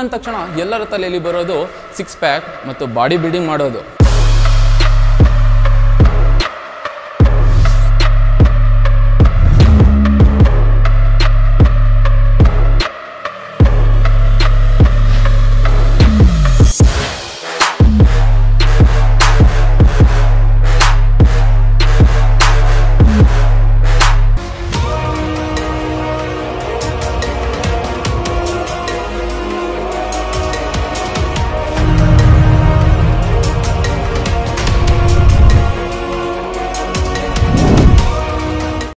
ಅಂದ ತಕ್ಷಣ ಎಲ್ಲರ ತಲೆಯಲ್ಲಿ ಬರೋದು ಸಿಕ್ಸ್ ಪ್ಯಾಕ್ ಮತ್ತು ಬಾಡಿ ಬಿಲ್ಡಿಂಗ್ ಮಾಡೋದು.